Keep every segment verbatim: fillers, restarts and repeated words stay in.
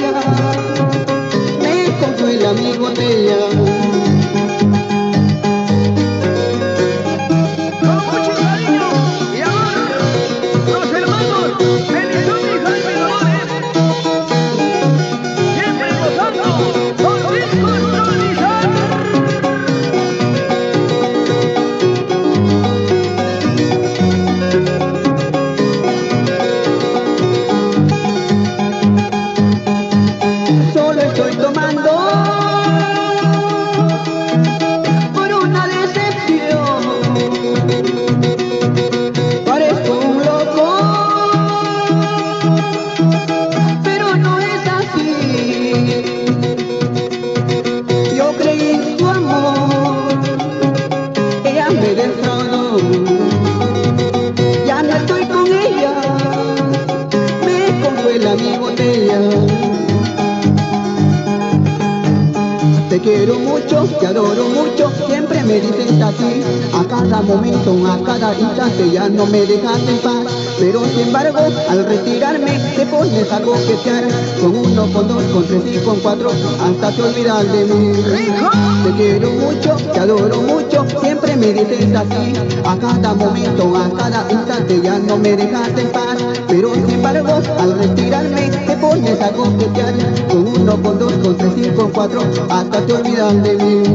ella, me consuela mi botella. Mi botella. Te quiero mucho, te adoro mucho, siempre me dices así. A cada momento, a cada instante ya no me dejas en paz. Pero sin embargo, al retirarme te pones a coquetear con uno, con dos, con tres y con cuatro, hasta te olvidas de mí. Te quiero mucho, te adoro mucho, siempre me dices así. A cada momento, a cada instante ya no me dejas en paz. Pero sin embargo, al retirarme te pones a coquetear con uno, con dos, con tres y con cuatro, hasta te olvidas de mí.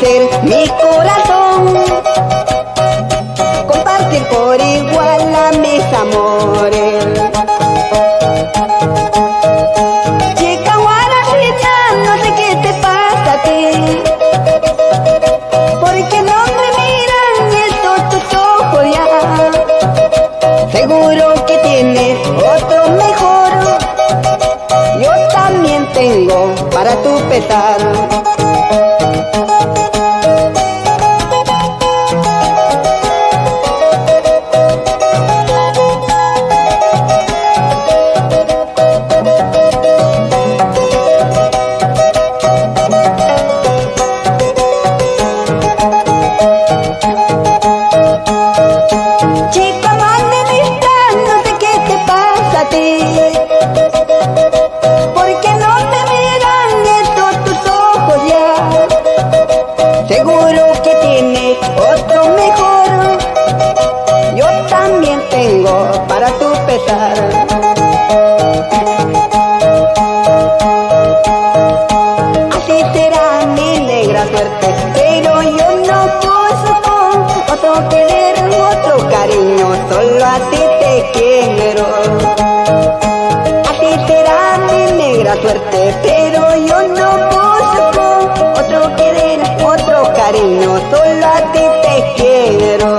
compartir mi corazón, compartir por igual a mis amores. Chica guarachita, no sé qué te pasa a ti, porque no me miran estos tus ojos ya. Seguro que tienes otro mejor, yo también tengo para tu pesar. Para tu pesar. Así será mi negra suerte, pero yo no puedo con otro querer, otro cariño, solo a ti te quiero. Así será mi negra suerte, pero yo no puedo con otro querer, otro cariño, solo a ti te quiero.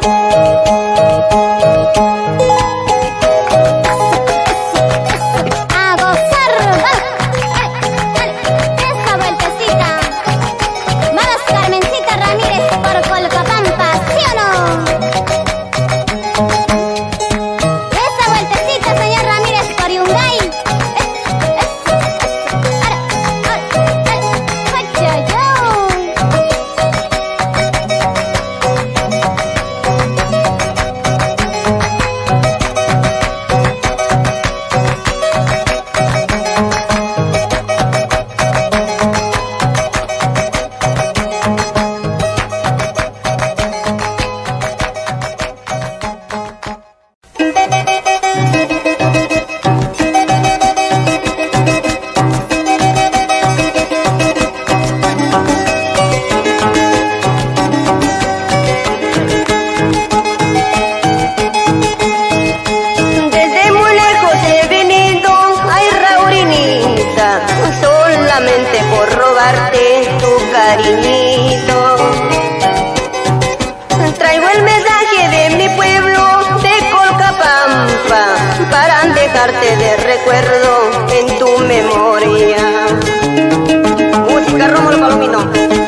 Traigo el mensaje de mi pueblo de Colcapampa para dejarte de recuerdo en tu memoria. Música Rómulo Palomino.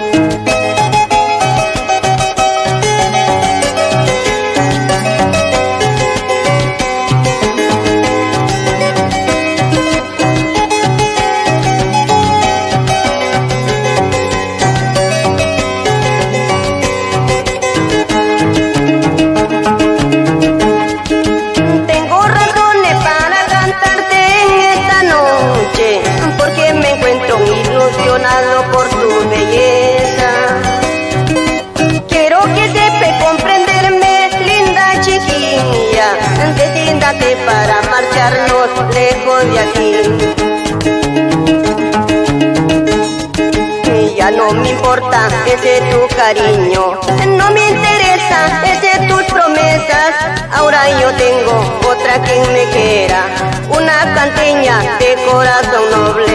Por tu belleza, quiero que sepas comprenderme, linda chiquilla, decídate para marcharnos lejos de aquí. Ya no me importa ese tu cariño, no me interesa ese tus promesas, ahora yo tengo otra que me quiera, una canteña de corazón noble.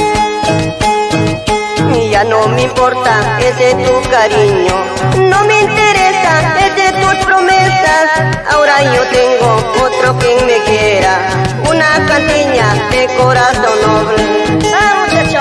Ya no me importa ese tu cariño, no me interesa ese tus promesas, ahora yo tengo otro que me quiera, una canteña de corazón noble. ¡Ah, muchacho!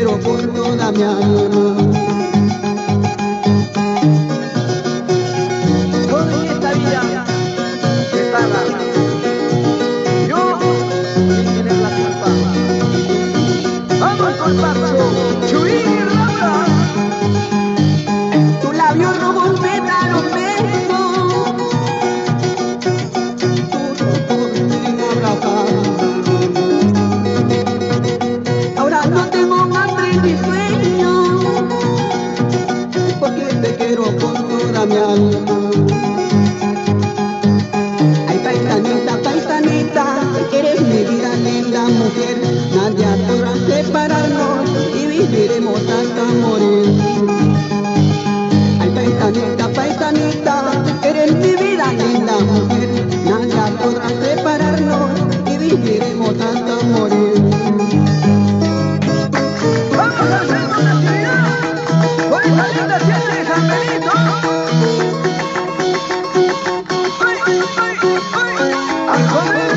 quiero con toda mi alma. Todo en esta vida se paga. Yo sin tener la culpa. Vamos con paso, Chuy Raura. Tu labio robo un pétalo beso. Ahora no tengo hambre ni sueño, porque te quiero con toda mi alma. Ay, paisanita, paisanita, eres mi vida, linda mujer. Nadie podrá separarnos y viviremos hasta morir. Ay, paisanita, paisanita, eres mi vida, linda mujer. Nadie podrá separarnos y viviremos hasta morir. Vamos a hacer una actividad por esa linda fiesta de San Benito. ¡Ay, ay, ay! ¡A comer!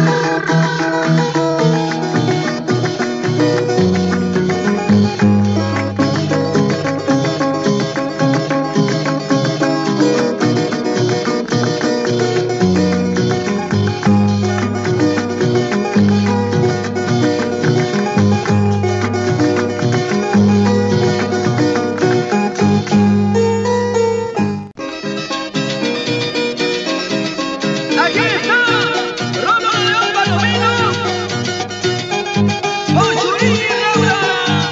Aquí está Romo León Palomino con Chuy Raura.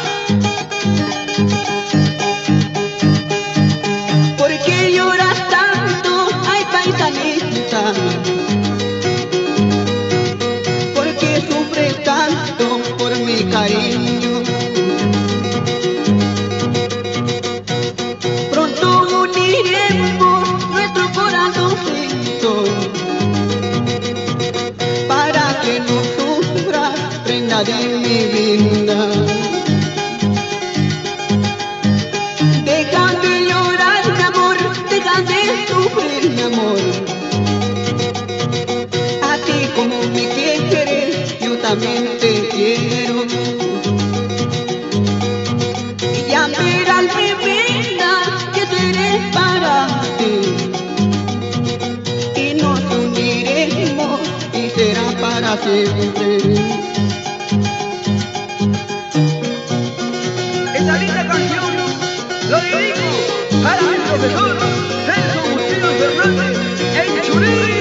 ¿Por qué lloras tanto? Ay, paisanita. ¿Por qué sufres tanto por mi cariño? Pronto uniremos nuestro corazoncito para que no sufras, prenda de mi vida. Deja de llorar, mi amor, deja de sufrir, mi amor. A ti como me quieres, yo también te quiero. Y ya verás mi vida, que seré para ti. Y nos uniremos y será para siempre. Esta linda canción lo dedico para mi profesor Celso Agustino Fernández, el Churí.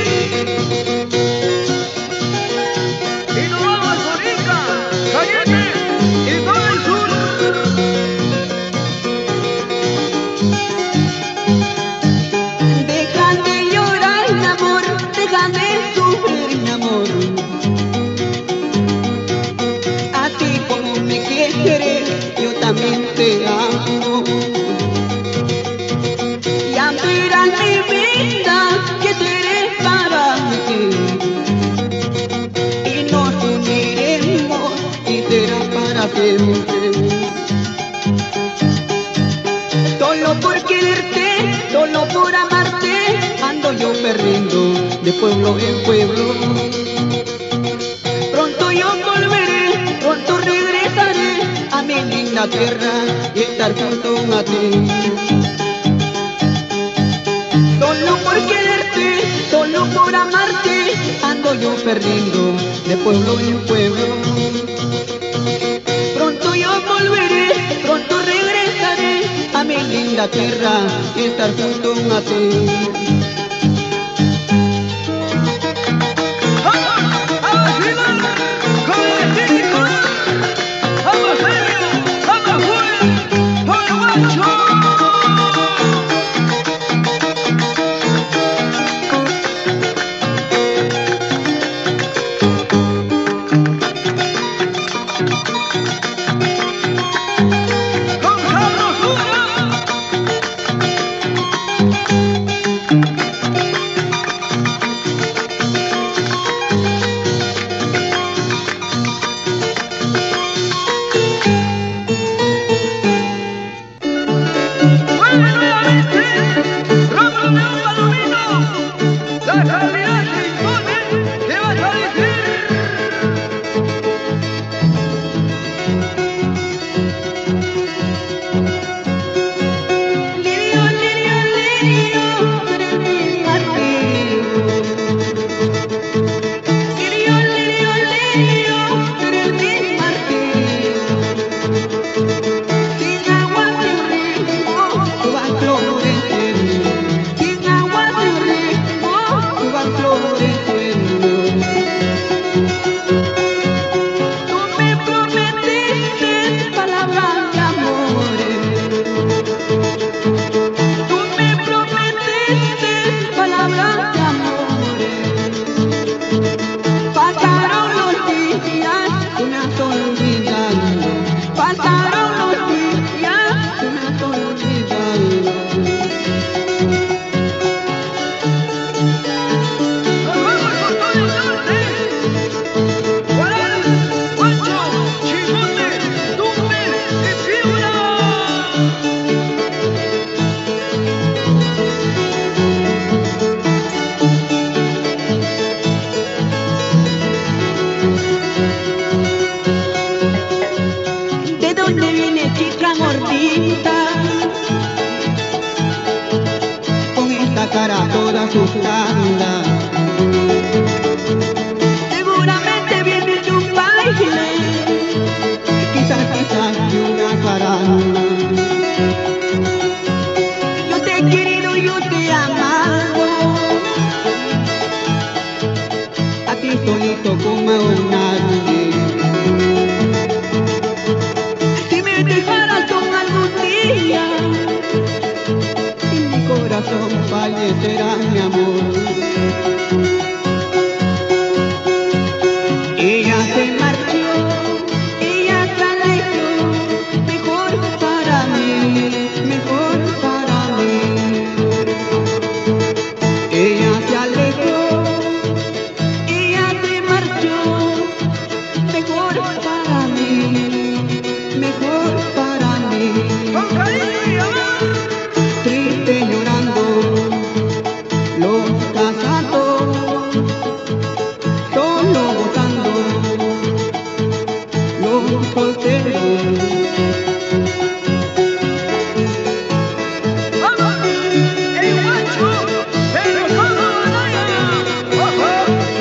Y nos vamos con Ica, Cañete y todo el sur. Deja de llorar, mi amor, deja de sufrir, mi amor. A ti como me quieres, yo también te amo. Ya verás mi vida, que seré para ti. Y nos uniremos y será para siempre. Solo por quererte, solo por amarte, ando yo perdiendo de pueblo en pueblo. Pronto yo volveré, pronto regresaré a mi linda tierra y estar junto a ti. Solo por quererte, solo por amarte, ando yo perdiendo de pueblo en pueblo. Pronto yo volveré, pronto regresaré a mi linda tierra y estar junto a ti. ¡Vamos a vacilar con el estético! ¡Vamos serio! ¡Vamos full! ¡Por el guacho! ¡Con sabrosura! pasaron los días, se me has olvidado. Nos vamos con todo el norte. Guaral, Guancho, Chicote, Tumbe y Piura. ¿De dónde viene chica gordita? Con esta cara toda asustada. Seguramente viene de un baile, quizás, quizás de una paranda. Yo te he querido, yo te he amado, a ti solito como a nadie. Si me dejaras con algún día, en mi corazón fallecerá mi amor. Ella se marchó, ella se alejó, mejor para mí, mejor para mí. Ella se alejó, ella se marchó, mejor para mí, mejor para mí. Con cariño y amor. Triste llorando, los casados, solo gozando, los solteros. Vamos, el Guancho, pero todo batalla. Ojo.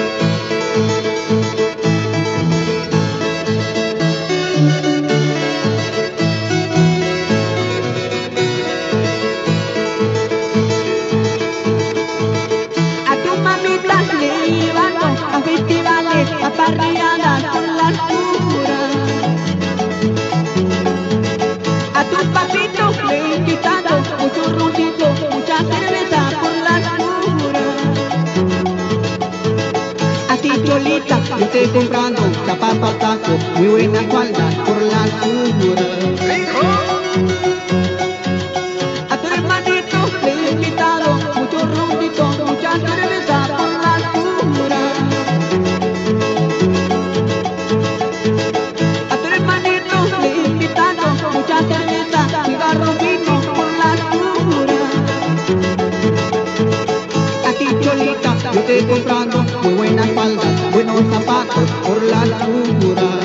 A tu mamita le llevando a festivales, a parrilladas con las curas. A tus papitos le he invitado mucho roncito, mucha cerveza por las curas. A ti Cholita yo te he comprado zapatos tacos, muy buenas faldas por las curas. Rico. A tu hermanito le he invitado mucho roncito, mucha cerveza por las curas. A tu hermanito le he invitado mucha cerveza, cigarro, vino por las curas. A ti Cholita yo te he comprado muy buenas faldas, buenos zapatos por las curas.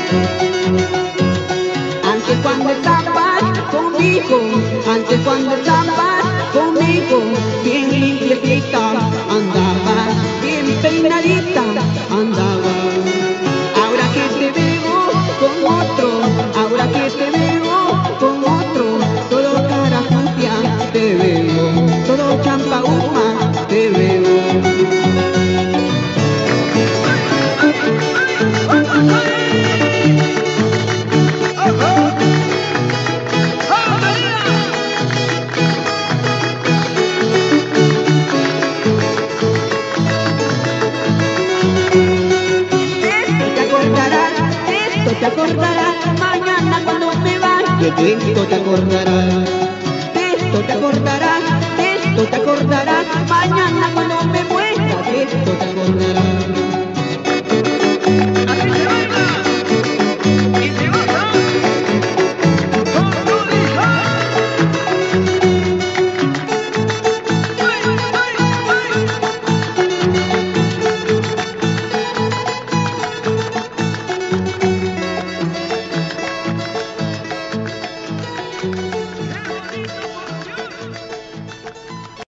Antes cuando estabas conmigo, antes cuando estabas conmigo, bien limpiecita andabas, bien peinadita andabas. Ahora que te veo con otro, ahora que te veo con otro, todo cara sucia te veo, todo champaúma te veo. Te acordarás mañana cuando me vaya, de esto te acordarás, de esto te acordarás, de esto te acordarás mañana cuando me muera, de esto te acordarás. Así se baila.